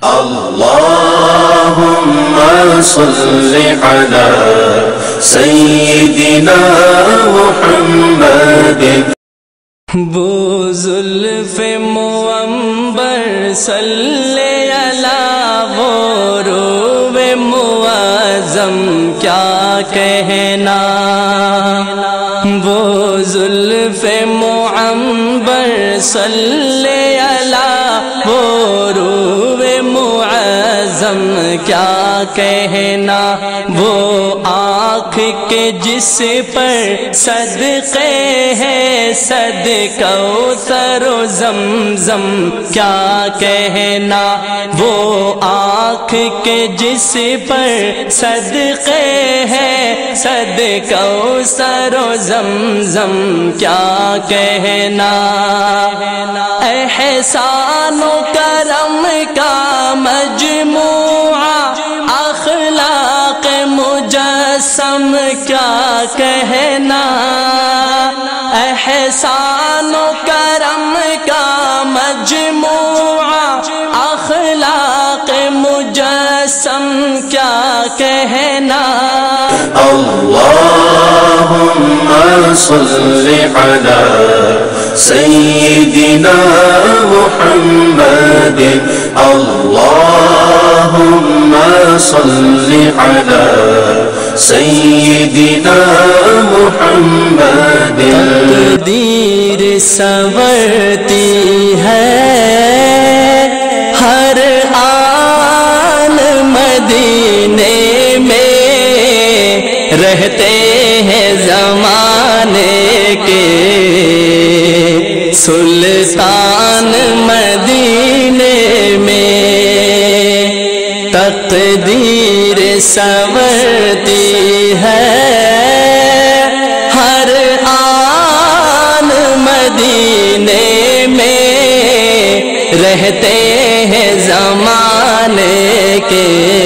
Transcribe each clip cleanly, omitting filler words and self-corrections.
اللهم صل على سيدنا محمد وہ زلف معمبر صلی علی وہ روب معظم کیا کہنا، وہ زلف معمبر صلی علی وہ روب معظم کیا کہنا، وہ آنکھ کے جس پر صدقے ہے صد کوثر و زمزم کیا کہنا، وہ آنکھ کے جس پر صدقے ہے صد کوثر و زمزم کیا کہنا، احسان و کرم کا مجموعہ اخلاق مجسم کیا کہنا، احسان و کرم کا مجموعہ اخلاق مجسم کیا کہنا، اللهم صل على سيدنا محمد اللهم صل على سيدنا محمد تقدیر سنورتی ہے ہر آن مدینے میں، رہتے ہیں زمانے کے سلطان مدینے میں، تقدیر سنورتی ہے ہر آن مدینے میں، رہتے ہیں زمانے کے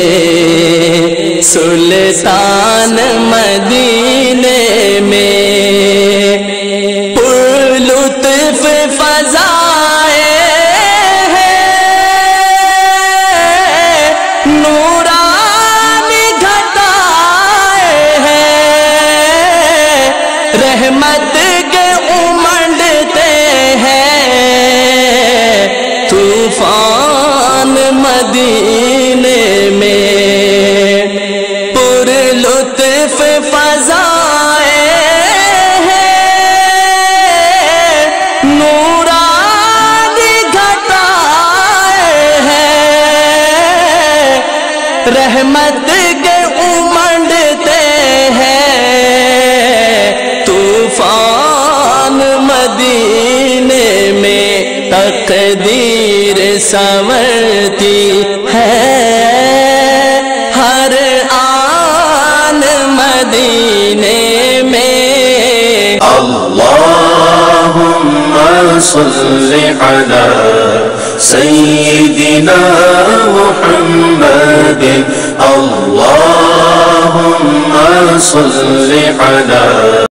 سلطان مدینے میں، پر لطف فضائے ہیں نورانی گھٹائے ہیں، رحمت کے امنڈتے ہیں طوفان مدینے میں، پر لطف فضائے ہیں نورانی گھٹائے ہیں، رحمت کے امنڈتے ہیں طوفان مدینے میں، تقدیر سنورتی ہے ہر آن مدینے میں، اللهم صل على سيدنا محمد اللهم صل على